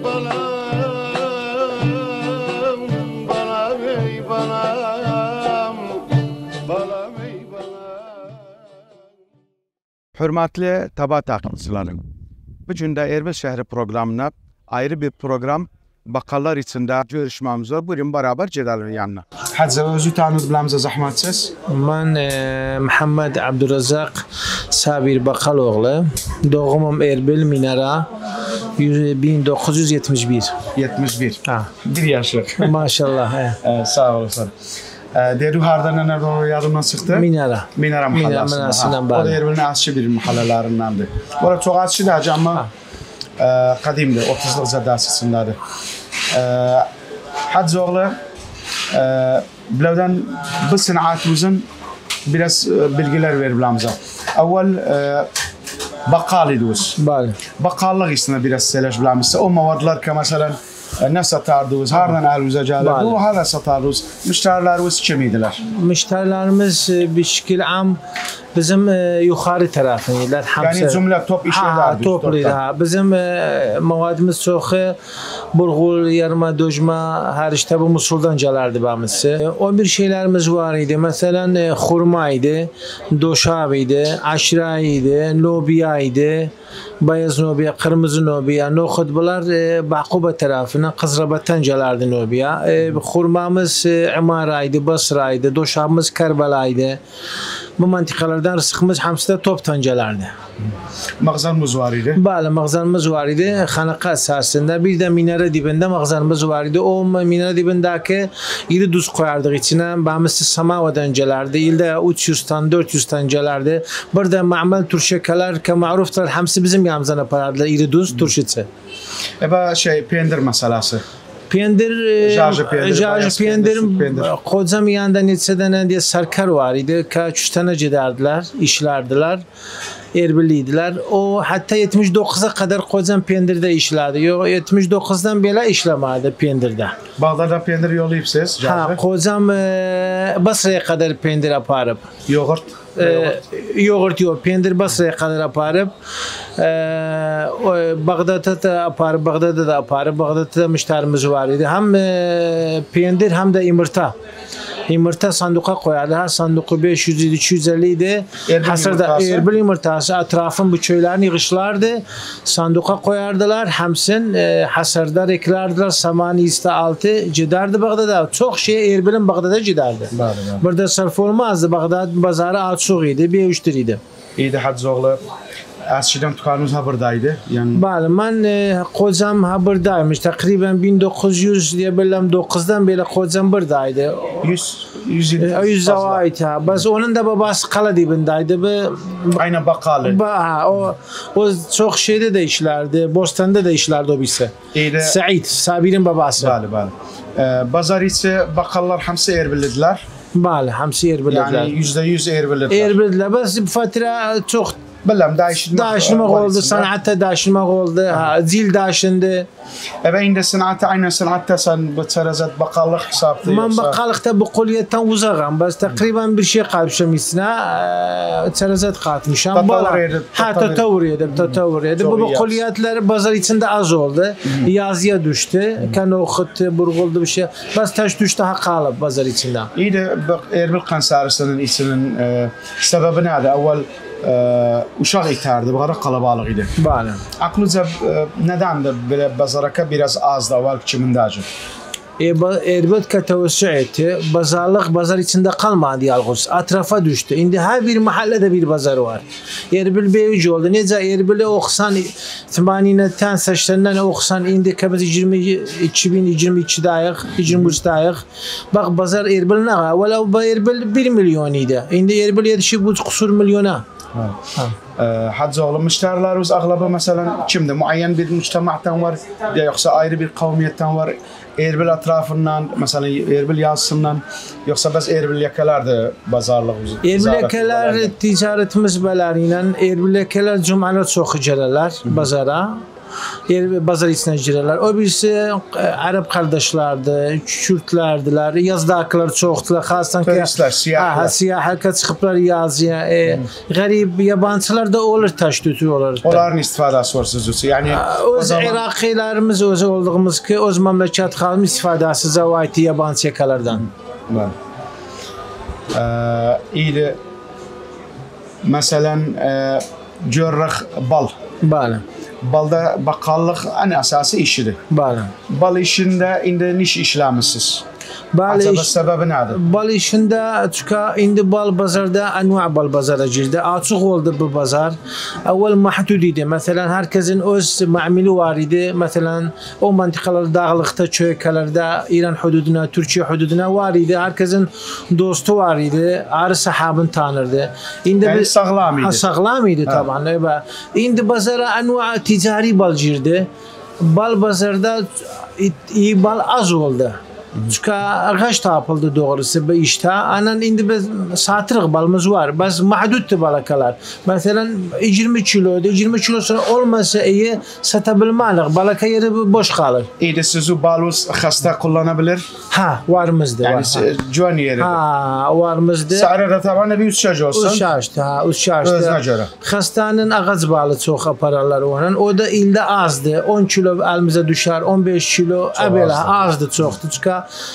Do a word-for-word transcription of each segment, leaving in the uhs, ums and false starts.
Hürmetli Taba takipçilerim, bugün de Erbil şehri programına ayrı bir program bakallar içinde görüşmemiz var. Bugün beraber gidelim yanına. Hadi özü tanıdı bilemze zahmetsiz. Ben e, Muhammed Abdurrazak Sabir Bakaloğlu. Doğumum Erbil Minara bin dokuz yüz yetmiş bir. yetmiş bir. Ha. Bir yaşlık. Maşallah. He. Ee, sağ olasın. Deru hardan ne doğru yarımdan çıktı? Minara. Minara mahallesinden. O da Erbil'in asçı bir mahallelerindendir. Bu arada çok asçı da ama e, kadimdi. otuzluk zadasısındadır. E, Hadz oğlu e, bilevden bu sanatımızın biraz e, bilgiler ver bilemze. Evvel e, bakkal ediyoruz. Bale. Bakkallık işine biraz seleş bilemezse. O mavadlar ki mesela ne satardınız? Hardan elinize geldi? Bu hala satardınız. Müşterileriniz kimiydiler? Müşterilerimiz bir şekil am bizim e, yukarı tarafıydılar. Yani cümle top işlerdi. Topluydu. Ha. Bizim e, mavadımız çok burgul, yarma, dojma, her işte bu Musul'dan gelerdi bamızı. E, o bir şeylerimiz var idi. Mesela e, hurmaydı, doşabıydı, aşıraydı, lobiyaydı, beyaz lobiya, kırmızı lobiya, nohut bunlar e, Bakuba tarafına, Kızrabat'tan gelerdi lobiya. E, hurmamız e, İmara'ydı, Basra'ydı, doşabımız Kerbela'ydı. Bu mantikalardan rızkımız hamsıda toptan gelerdi. Mağazanımız var idi. Bəli, mağazanımız var idi. Xanaka esasında bir de minare dibinde mağazanımız var idi. O minare dibindeki iri duz koyardık içine. Bağımızı Samava'dan gelerdi. İlde üç yüzden dört yüzden gelerdi. Burada ma'mal turşekeler ki ma'ruflar hamsi bizim yanımızdan yapardılar. İri duz turşisi. Eba şey pendir meselesi. Pendir, Jarjı pendir, jarjı pendir, Kozam yanında neçeden diye sarkar var idi. Ka üç tane giderdiler, işlerdiler. Erbiliydiler. O hatta yetmiş dokuza kadar Kozam pendirde işlerdi. Yok yetmiş dokuzdan beri işlemedi pendirde. Bağdada pendir yollayıp siz? Ha, Kozam e, Basra'ya kadar pendir yaparıp. Yoğurt? E, yoğurt yok. Pendir Basra'ya kadar yaparıp. E, Bağdat'ta da yaparıp, Bağdat'ta da yaparıp. Bağdat'ta da müşterimiz var idi. Hem e, pendir hem de yumurta. Yumurta sanduka koyardı. Her sanduku beş yüz üç yüz elli idi. Hasırda Erbil yumurtası etrafın bu çöylerini yığışlardı. Sanduka koyardılar. Hemsin e, hasırda reklardılar. Samaniyiste altı giderdi Bağdat'a. Çok şey Erbil'in Bağdat'a giderdi. Burada sarf olmazdı. Bağdat pazarı açık idi. Bir üç idi. İyiydi Hadzoğlu. Eskiden tukarımız ha buradaydı. Yani... Bəli, ben e, Kozam ha buradaymış. Takriben bin dokuz yüz diye bilmem dokuzdan beri Kozam buradaydı. yüz yüz yüz ait ha. Bas onun da babası kala dibindeydi. Bu aynı bakkalı. Ba, o o çok şeyde de işlerdi. Bostan'da da işlerdi o birisi. İyiydi. Said, Sabir'in babası. Bəli, bəli. Ee, Bazar ise bakkallar hamsi Erbil'diler. Bəli, hamsi Erbil'diler. Yani yüzde yüz Erbil'diler. Erbil'diler. Bas bu fatıra çok Bilmem değişilmek. Değişilmek oldu, sanatta değişilmek oldu, ha, zil değişindi. Ebe indi sanatta aynı sanatta sen bu terazet bakallık hesaptı Ben yoksa? bakallıkta bu kuliyetten uzağım. Bas takriben bir şey kalmışım içine, terazet katmışım. Tatavur yedim. Ha, tatavur yedim, tatavur yedim. Bu kuliyetler bazar içinde az oldu. Yazıya düştü. Kan okut, burguldu bir şey. Bas taş düştü ha kalıp bazar içinde. İyiydi, Erbil kanserisinin içinin e, sebebi neydi? Evvel e, uşaq iterdi, bu kadar kalabalık idi. Bəli. Aklınıza e, nedendir böyle bazaraka biraz az da evvel kimindacı? Erbil katavüsü etti. Bazarlık bazar içinde kalmadı yalnız. Etrafa düştü. Şimdi her bir mahallede bir bazar var. Erbil beyucu oldu. Nece Erbil'e oksan temanineten seçlerinden oksan indi kabız iki bin yirmi iki dayık, yirmi üç dayık. Bak bazar Erbil ne var? Valla Erbil bir milyon idi. Şimdi Erbil yetişip bu kusur milyona. Hadzoğlu müşterilerimiz ağlabı mesela kimdi? Muayyen bir müctemattan var ya yoksa ayrı bir kavmiyetten var. Erbil etrafından mesela Erbil yazısından yoksa biz Erbil yakalardı bazarlığımız. Erbil yakalar ticaretimiz belerle Erbil yakalar cumalar çok gelirler bazara. yer bazar içine girerler. O birisi Arap kardeşlerdi, Kürtlerdiler, yazdaklar çoxdular. Xasan ki turistler, siyahlar. Ha, siyahlar çıkıplar yazıya. E, garip yabancılar da olur taştutu olur. Onların istifadası var sözü. Yani o zaman Iraqilerimiz özü olduğumuz ki öz memleket halkı istifadası zavayeti yabancı yakalardan. Bəli. İyi. Məsələn, görürük bal. Bəli. Balda bakkallıq ən əsası işidir. Bəli. Bal işində indi niş işləmisiniz? Bəli. Acaba səbəbi nədir? Bal işində çünki indi bal bazarda anva bal bazara girdi. Açıq oldu bu bazar. Əvvəl mahdud idi. Məsələn, hər kəsin öz məamili var idi. Məsələn, o məntiqələr dağlıqda, çöykələrdə, İran hududuna, Türkiyə hududuna var idi. Hər kəsin dostu var idi. Arı sahabını tanırdı. İndi yəni sağlam idi. Ha, sağlam idi taban. İndi bazara anva ticari bal girdi. Bal bazarda iyi bal az oldu. Çünkü ağaç tapıldı doğrusu bu işte. Anan indi biz satırıq balımız var. Bas mahduttu balakalar. Mesela yirmi kiloydu. yirmi kilo sonra olmasa iyi satabilməlik. Balaka yeri boş kalır. İyide siz o balı hasta kullanabilir? Ha, varımızdı. Yani güven yeri. Ha, varımızdı. Sarı da tabanı bir uçaç olsun. Uçaçtı, ha, uçaçtı. Özünə görə. Hastanın ağac balı çox apararlar onun. O da ildə azdı. on kilo əlimizə düşər, on beş kilo əbələ azdı çoxdur. Çünki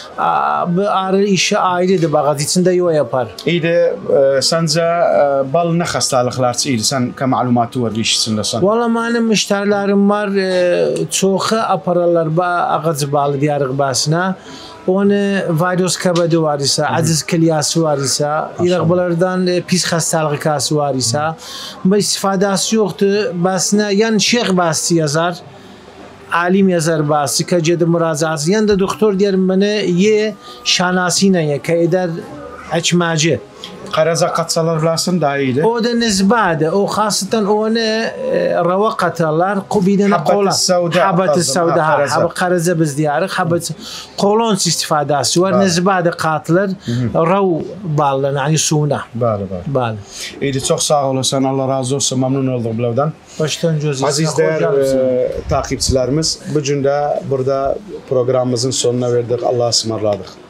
bu arı işi ayrıdır bağat içində yox yapar. İyide səncə bal nə xəstəliklər idi? Sən ki məlumatı var iş içindəsən. Valla mənim müştərilərim var. Çoxu apararlar bu ağac balı diyarıq basına. Onu virüs kəbədi var isə, aciz kilyası var isə, İraqbalardan pis xəstəlik var isə, bu istifadəsi yoxdur. Bəsinə, yəni şeyx bəsi yazar, alim yazar bəsi, ki cedi müracaatı, yəni də doktor deyərim mənə, ye şanasi ilə ye, ki edər əkməci. Qaraza qatsalar biləsin daha iyidir. O da nizbədir. O xasətən onu rava qatarlar. Qubidinə qolan. Habət-i savda. Habət qaraza biz deyarıq. Habət qolon istifadəsi var. Nizbədir qatılır. Rav ballar, yəni suna. Bəli, bəli. Bəli. İyidi, çox sağ olasın. Allah razı olsun. Memnun olduk biləvdən. Başdan gözü. Aziz değer takipçilerimiz, bu gün də burada programımızın sonuna verdik. Allah'a ısmarladık.